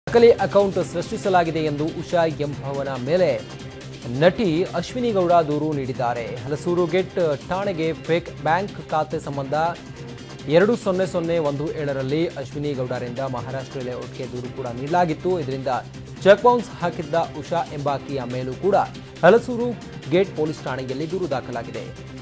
ನಕಲಿ ಅಕೌಂಟ್ ಸೃಷ್ಟಿಸಲಾಗಿದೆ ಎಂದು ಉಷಾ ಎಂಬವನ ಮೇಲೆ ನಟಿ ಅಶ್ವಿನಿ ಗೌಡ ದೂರು ನೀಡಿದ್ದಾರೆ. ಹಲಸೂರು ಗೇಟ್ ಠಾಣೆಗೆ ಫೇಕ್ ಬ್ಯಾಂಕ್ ಖಾತೆ ಸಂಬಂಧ 20017ರಲ್ಲಿ ಅಶ್ವಿನಿ ಗೌಡರಿಂದ ಮಹಾರಾಷ್ಟ್ರ ಲೇಔಟ್ಗೆ ದೂರು ಕೂಡ ನೀಡಲಾಗಿತ್ತು. ಇದರಿಂದ ಚೆಕ್ ಬೌನ್ಸ್ ಹಾಕಿದ್ದ ಉಷಾ ಎಂಬಾಕಿಯ ಮೇಲೂ ಕೂಡ ಹಲಸೂರು ಗೇಟ್ ಪೊಲೀಸ್ ಠಾಣೆಯಲ್ಲಿ ದೂರು ದಾಖಲಾಗಿದೆ.